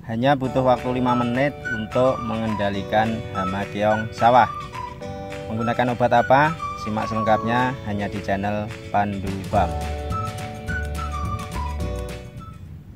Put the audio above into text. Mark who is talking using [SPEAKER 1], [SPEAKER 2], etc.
[SPEAKER 1] Hanya butuh waktu 5 menit untuk mengendalikan hama keong sawah. Menggunakan obat apa? Simak selengkapnya hanya di channel Pandu Farm.